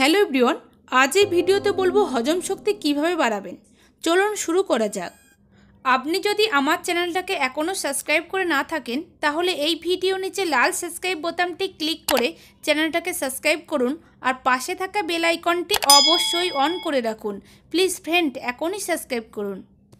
Hello everyone, আজ এই ভিডিওতে বলবো হজম শক্তি কিভাবে বাড়াবেন। চলুন শুরু করা যাক। আপনি যদি আমার চ্যানেলটাকে এখনও সাবস্ক্রাইব করে না থাকেন তাহলে এই ভিডিও নিচে লাল সাবস্ক্রাইব বোতামটি ক্লিক করে চ্যানেলটাকে সাবস্ক্রাইব করুন আর পাশে থাকা বেল আইকনটি অবশ্যই অন করে রাখুন। প্লিজ ফ্রেন্ড, এখনই সাবস্ক্রাইব করুন।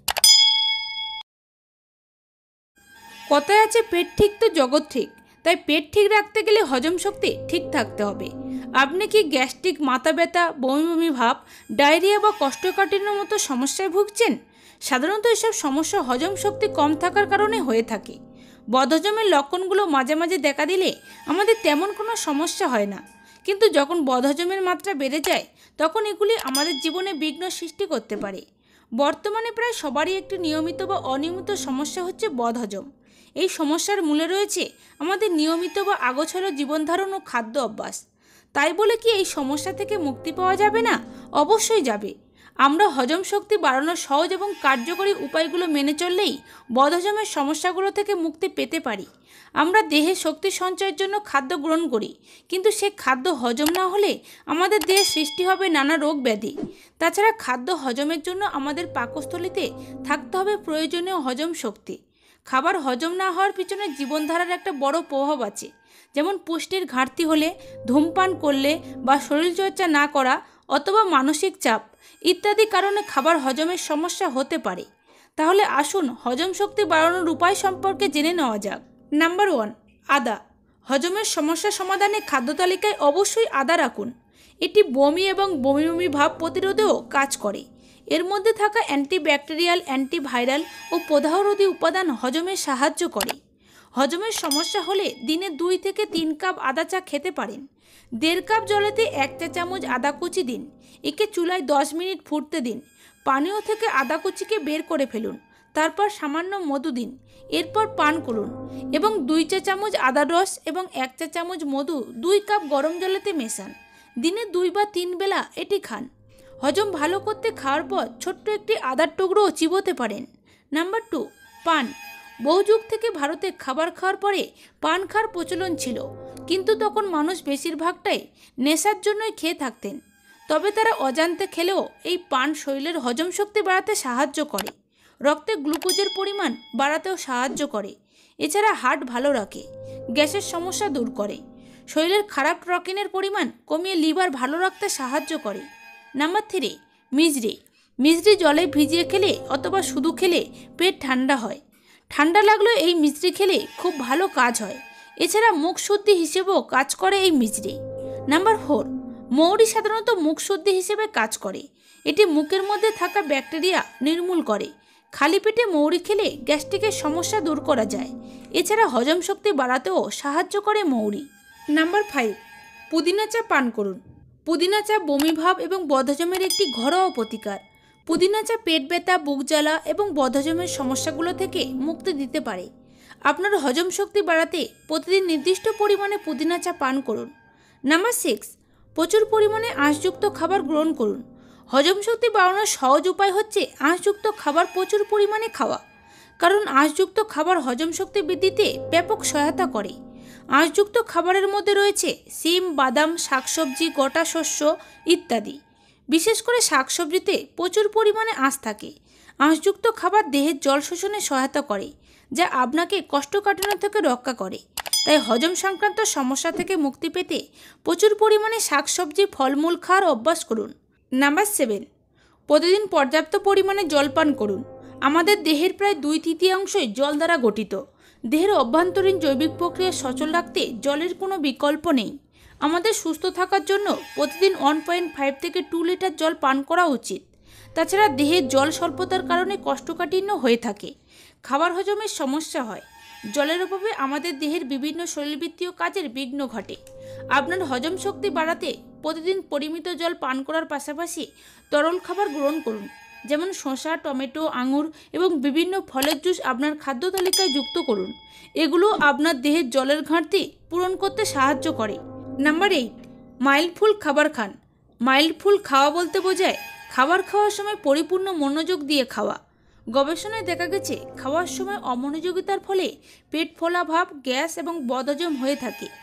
কথায় আছে পেট ঠিক তো জগৎ ঠিক, তাই পেট ঠিক রাখতে গেলে হজম শক্তি ঠিক থাকতে হবে। আপনি কি গ্যাস্ট্রিক, মাথা ব্যথা, বমি বমি ভাব, ডায়রিয়া বা কোষ্ঠকাঠিন্যের মতো সমস্যায় ভুগছেন? সাধারণত এসব সমস্যা হজম শক্তি কম থাকার কারণে হয়ে থাকে। বদহজমের লক্ষণগুলো মাঝে মাঝে দেখা দিলে আমাদের তেমন কোনো সমস্যা হয় না, কিন্তু যখন বদহজমের মাত্রা বেড়ে যায় তখন এগুলি আমাদের জীবনে বিঘ্ন সৃষ্টি করতে পারে। বর্তমানে প্রায় সবারই একটি নিয়মিত বা অনিয়মিত সমস্যা হচ্ছে বদহজম। এই সমস্যার মূলে রয়েছে আমাদের নিয়মিত বা আগোছালো জীবনধারণ ও খাদ্য অভ্যাস। তাই বলে কি এই সমস্যা থেকে মুক্তি পাওয়া যাবে না? অবশ্যই যাবে। আমরা হজম শক্তি বাড়ানোর সহজ এবং কার্যকরী উপায়গুলো মেনে চললেই বদহজমের সমস্যাগুলো থেকে মুক্তি পেতে পারি। আমরা দেহে শক্তি সঞ্চয়ের জন্য খাদ্য গ্রহণ করি, কিন্তু সে খাদ্য হজম না হলে আমাদের দেহে সৃষ্টি হবে নানা রোগ ব্যাধি। তাছাড়া খাদ্য হজমের জন্য আমাদের পাকস্থলীতে থাকতে হবে প্রয়োজনীয় হজম শক্তি। খাবার হজম না হওয়ার পিছনে জীবনধারার একটা বড় প্রভাব আছে, যেমন পুষ্টির ঘাটতি হলে, ধূমপান করলে বা শরীরচর্চা না করা অথবা মানসিক চাপ ইত্যাদি কারণে খাবার হজমের সমস্যা হতে পারে। তাহলে আসুন হজম শক্তি বাড়ানোর উপায় সম্পর্কে জেনে নেওয়া যাক। নাম্বার 1, আদা। হজমের সমস্যা সমাধানে খাদ্য তালিকায় অবশ্যই আদা রাখুন। এটি বমি এবং বমি বমি ভাব প্রতিরোধেও কাজ করে। এর মধ্যে থাকা অ্যান্টিব্যাকটেরিয়াল, অ্যান্টিভাইরাল ও প্রদাহরোধী উপাদান হজমে সাহায্য করে। হজমের সমস্যা হলে দিনে 2 থেকে 3 কাপ আদা চা খেতে পারেন। 1.5 কাপ জলেতে 1 চা চামচ আদা কুচি দিন। একে চুলায় 10 মিনিট ফুটতে দিন। পানীয় থেকে আদা কুচিকে বের করে ফেলুন। তারপর সামান্য মধু দিন। এরপর পান করুন। এবং 2 চা চামচ আদার রস এবং 1 চা চামচ মধু 2 কাপ গরম জলেতে মেশান। দিনে 2 বা 3 বেলা এটি খান। হজম ভালো করতে খাওয়ার পর ছোট্ট একটি আদার টুকরোও চিবোতে পারেন। নাম্বার 2, পান। বহু যুগ থেকে ভারতে খাবার খাওয়ার পরে পান খাওয়ার প্রচলন ছিল, কিন্তু তখন মানুষ বেশিরভাগটাই নেশার জন্যই খেয়ে থাকতেন। তবে তারা অজান্তে খেলেও এই পান শরীরের হজম শক্তি বাড়াতে সাহায্য করে, রক্তে গ্লুকোজের পরিমাণ বাড়াতেও সাহায্য করে। এছাড়া হার্ট ভালো রাখে, গ্যাসের সমস্যা দূর করে, শরীরের খারাপ টক্সিনের পরিমাণ কমিয়ে লিভার ভালো রাখতে সাহায্য করে। Number 3, misery. মিজরি জলে ভিজিয়ে খেলে অথবা শুধু খেলে পেট ঠান্ডা হয়। ঠান্ডা লাগলেও এই মিজরি খেলে খুব ভালো কাজ হয়। এছাড়া মুখ শুদ্ধি হিসেবেও কাজ করে এই মিজরি। নাম্বার 4, মৌরি। সাধারণত মুখ শুদ্ধি হিসেবে কাজ করে। এটি মুখের মধ্যে থাকা ব্যাকটেরিয়া নির্মূল করে। খালি পেটে মৌরি খেলে গ্যাস্ট্রিকের সমস্যা দূর করা যায়। এছাড়া হজম শক্তি বাড়াতেও সাহায্য করে মৌরি। নাম্বার 5, পুদিনা চা পান করুন। পুদিনা চা বমিভাব এবং বদহজমের একটি ঘরোয়া প্রতিকার। পুদিনা চা পেট ব্যথা, বুক জ্বালা এবং বদহজমের সমস্যাগুলো থেকে মুক্তি দিতে পারে। আপনার হজম শক্তি বাড়াতে প্রতিদিন নির্দিষ্ট পরিমাণে পুদিনা চা পান করুন। নাম্বার 6, প্রচুর পরিমাণে আঁশযুক্ত খাবার গ্রহণ করুন। হজম শক্তি বাড়ানোর সহজ উপায় হচ্ছে আঁশযুক্ত খাবার প্রচুর পরিমাণে খাওয়া, কারণ আঁশযুক্ত খাবার হজম শক্তি বৃদ্ধিতে ব্যাপক সহায়তা করে। আঁশযুক্ত খাবারের মধ্যে রয়েছে শিম, বাদাম, শাকসবজি, গোটা শস্য ইত্যাদি। বিশেষ করে শাকসবজিতে প্রচুর পরিমাণে আঁশ থাকে। আঁশযুক্ত খাবার দেহের জল শোষণে সহায়তা করে, যা আপনাকে কোষ্ঠকাঠিন্য থেকে রক্ষা করে। তাই হজম সংক্রান্ত সমস্যা থেকে মুক্তি পেতে প্রচুর পরিমাণে শাকসবজি, ফলমূল খাওয়ার অভ্যাস করুন। নাম্বার 7, প্রতিদিন পর্যাপ্ত পরিমাণে জল পান করুন। আমাদের দেহের প্রায় 2/3 জল দ্বারা গঠিত। দেহের অভ্যন্তরীণ জৈবিক প্রক্রিয়া সচল রাখতে জলের কোনো বিকল্প নেই। আমাদের সুস্থ থাকার জন্য প্রতিদিন 1.5 থেকে 2 লিটার জল পান করা উচিত। তাছাড়া দেহের জল স্বল্পতার কারণে কোষ্ঠকাঠিন্য হয়ে থাকে, খাবার হজমের সমস্যা হয়। জলের অভাবে আমাদের দেহের বিভিন্ন শরীরবৃত্তীয় কাজের বিঘ্ন ঘটে। আপনার হজম শক্তি বাড়াতে প্রতিদিন পরিমিত জল পান করার পাশাপাশি তরল খাবার গ্রহণ করুন, যেমন শসা, টমেটো, আঙুর এবং বিভিন্ন ফলের জুস আপনার খাদ্য তালিকায় যুক্ত করুন। এগুলো আপনার দেহের জলের ঘাটতি পূরণ করতে সাহায্য করে। নাম্বার 8, মাইল্ডফুল খাবার খান। মাইল্ডফুল খাওয়া বলতে বোঝায় খাবার খাওয়ার সময় পরিপূর্ণ মনোযোগ দিয়ে খাওয়া। গবেষণায় দেখা গেছে খাওয়ার সময় অমনোযোগিতার ফলে পেট ফোলা ভাব, গ্যাস এবং বদহজম হয়ে থাকে।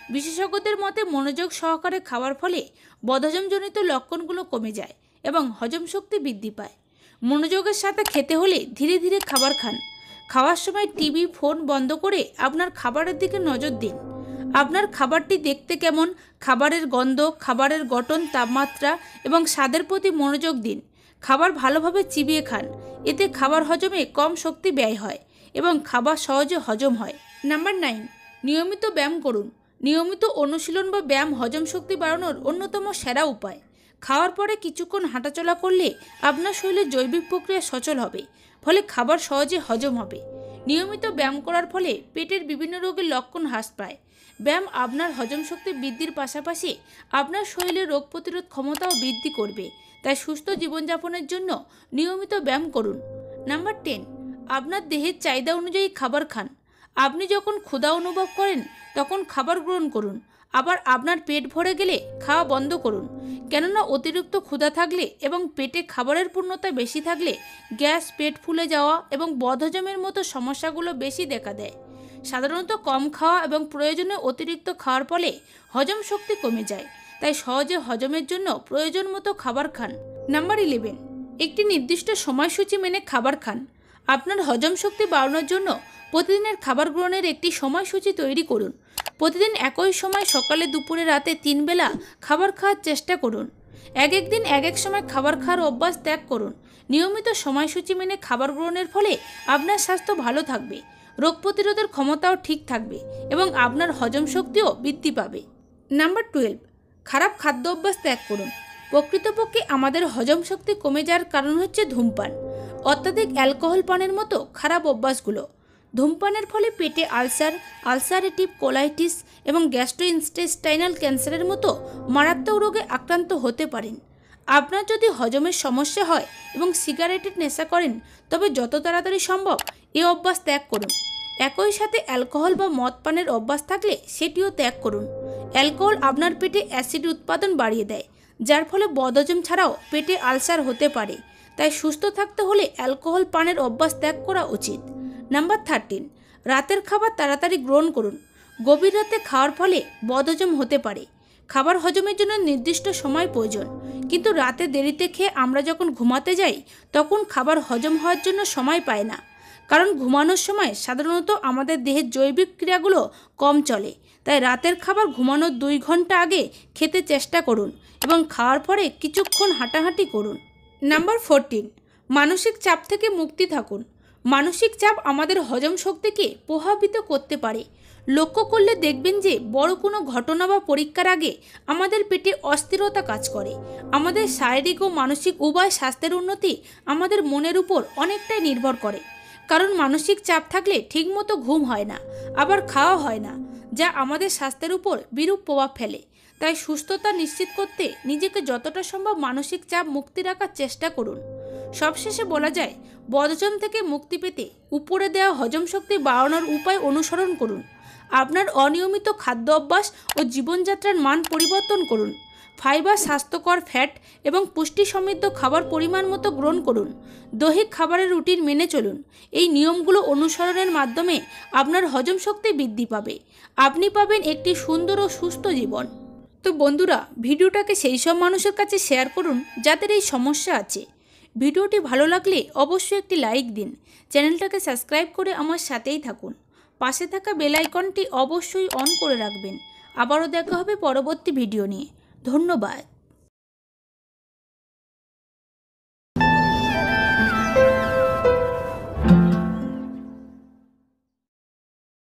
বিশেষজ্ঞদের মতে মনোযোগ সহকারে খাওয়ার ফলে বদহজমজনিত লক্ষণগুলো কমে যায় এবং হজম শক্তি বৃদ্ধি পায়। মনোযোগের সাথে খেতে হলে ধীরে ধীরে খাবার খান। খাওয়ার সময় টিভি, ফোন বন্ধ করে আপনার খাবারের দিকে নজর দিন। আপনার খাবারটি দেখতে কেমন, খাবারের গন্ধ, খাবারের গঠন, তাপমাত্রা এবং স্বাদের প্রতি মনোযোগ দিন। খাবার ভালোভাবে চিবিয়ে খান, এতে খাবার হজমে কম শক্তি ব্যয় হয় এবং খাবার সহজে হজম হয়। নাম্বার 9, নিয়মিত ব্যায়াম করুন। নিয়মিত অনুশীলন বা ব্যায়াম হজম শক্তি বাড়ানোর অন্যতম সেরা উপায়। খাওয়ার পরে কিছুক্ষণ হাঁটাচলা করলে আপনার শরীরের জৈবিক প্রক্রিয়া সচল হবে, ফলে খাবার সহজে হজম হবে। নিয়মিত ব্যায়াম করার ফলে পেটের বিভিন্ন রোগের লক্ষণ হ্রাস পায়। ব্যায়াম আপনার হজম শক্তি বৃদ্ধির পাশাপাশি আপনার শরীরের রোগ প্রতিরোধ ক্ষমতাও বৃদ্ধি করবে। তাই সুস্থ জীবনযাপনের জন্য নিয়মিত ব্যায়াম করুন। নাম্বার 10, আপনার দেহের চাহিদা অনুযায়ী খাবার খান। আপনি যখন ক্ষুধা অনুভব করেন তখন খাবার গ্রহণ করুন, আবার আপনার পেট ভরে গেলে খাওয়া বন্ধ করুন। কেননা অতিরিক্ত ক্ষুধা থাকলে এবং পেটে খাবারের পূর্ণতা বেশি থাকলে গ্যাস, পেট ফুলে যাওয়া এবং বদহজমের মতো সমস্যাগুলো বেশি দেখা দেয়। সাধারণত কম খাওয়া এবং প্রয়োজনে অতিরিক্ত খাওয়ার ফলে হজম শক্তি কমে যায়, তাই সহজে হজমের জন্য প্রয়োজন মতো খাবার খান। নাম্বার 11, একটি নির্দিষ্ট সময়সূচি মেনে খাবার খান। আপনার হজম শক্তি বাড়ানোর জন্য প্রতিদিনের খাবার গ্রহণের একটি সময়সূচি তৈরি করুন। প্রতিদিন একই সময় সকালে, দুপুরে, রাতে 3 বেলা খাবার খাওয়ার চেষ্টা করুন। এক দিন এক সময় খাবার খাওয়ার অভ্যাস ত্যাগ করুন। নিয়মিত সময়সূচি মেনে খাবার গ্রহণের ফলে আপনার স্বাস্থ্য ভালো থাকবে, রোগ প্রতিরোধের ক্ষমতাও ঠিক থাকবে এবং আপনার হজম শক্তিও বৃদ্ধি পাবে। নাম্বার 12, খারাপ খাদ্য অভ্যাস ত্যাগ করুন। প্রকৃতপক্ষে আমাদের হজম শক্তি কমে যাওয়ার কারণ হচ্ছে ধূমপান, অত্যাধিক অ্যালকোহল পানের মতো খারাপ অভ্যাসগুলো। ধূমপানের ফলে পেটে আলসার, আলসারেটিভ কোলাইটিস এবং গ্যাস্ট্রোইন্টেস্টাইনাল ক্যান্সারের মতো মারাত্মক রোগে আক্রান্ত হতে পারেন। আপনার যদি হজমের সমস্যা হয় এবং সিগারেটের নেশা করেন, তবে যত তাড়াতাড়ি সম্ভব এই অভ্যাস ত্যাগ করুন। একই সাথে অ্যালকোহল বা মদ পানের অভ্যাস থাকলে সেটিও ত্যাগ করুন। অ্যালকোহল আপনার পেটে অ্যাসিড উৎপাদন বাড়িয়ে দেয়, যার ফলে বদহজম ছাড়াও পেটে আলসার হতে পারে। তাই সুস্থ থাকতে হলে অ্যালকোহল পানের অভ্যাস ত্যাগ করা উচিত। নাম্বার 13, রাতের খাবার তাড়াতাড়ি গ্রহণ করুন। গভীর রাতে খাওয়ার ফলে বদহজম হতে পারে। খাবার হজমের জন্য নির্দিষ্ট সময় প্রয়োজন, কিন্তু রাতে দেরিতে খেয়ে আমরা যখন ঘুমাতে যাই তখন খাবার হজম হওয়ার জন্য সময় পায় না, কারণ ঘুমানোর সময় সাধারণত আমাদের দেহের জৈবিক ক্রিয়াগুলো কম চলে। তাই রাতের খাবার ঘুমানোর 2 ঘন্টা আগে খেতে চেষ্টা করুন এবং খাওয়ার পরে কিছুক্ষণ হাঁটাহাঁটি করুন। নাম্বার 14, মানসিক চাপ থেকে মুক্তি থাকুন। মানসিক চাপ আমাদের হজম শক্তিকে প্রভাবিত করতে পারে। লক্ষ্য করলে দেখবেন যে বড় কোনো ঘটনা বা পরীক্ষার আগে আমাদের পেটে অস্থিরতা কাজ করে। আমাদের শারীরিক ও মানসিক উভয় স্বাস্থ্যের উন্নতি আমাদের মনের উপর অনেকটাই নির্ভর করে, কারণ মানসিক চাপ থাকলে ঠিকমতো ঘুম হয় না, আবার খাওয়া হয় না, যা আমাদের স্বাস্থ্যের উপর বিরূপ প্রভাব ফেলে। তাই সুস্থতা নিশ্চিত করতে নিজেকে যতটা সম্ভব মানসিক চাপ মুক্তি রাখার চেষ্টা করুন। সবশেষে বলা যায়, বদহজম থেকে মুক্তি পেতে উপরে দেওয়া হজম শক্তি বাড়ানোর উপায় অনুসরণ করুন। আপনার অনিয়মিত খাদ্য অভ্যাস ও জীবনযাত্রার মান পরিবর্তন করুন। ফাইবার, স্বাস্থ্যকর ফ্যাট এবং পুষ্টি সমৃদ্ধ খাবার পরিমাণ মতো গ্রহণ করুন। দৈহিক খাবারের রুটিন মেনে চলুন। এই নিয়মগুলো অনুসরণের মাধ্যমে আপনার হজম শক্তি বৃদ্ধি পাবে। আপনি পাবেন একটি সুন্দর ও সুস্থ জীবন। তো বন্ধুরা, ভিডিওটাকে সেই সব মানুষের কাছে শেয়ার করুন যাদের এই সমস্যা আছে। ভিডিওটি ভালো লাগলে অবশ্যই একটি লাইক দিন। চ্যানেলটাকে সাবস্ক্রাইব করে আমার সাথেই থাকুন। পাশে থাকা বেল আইকনটি অবশ্যই অন করে রাখবেন। আবারও দেখা হবে পরবর্তী ভিডিও নিয়ে। ধন্যবাদ।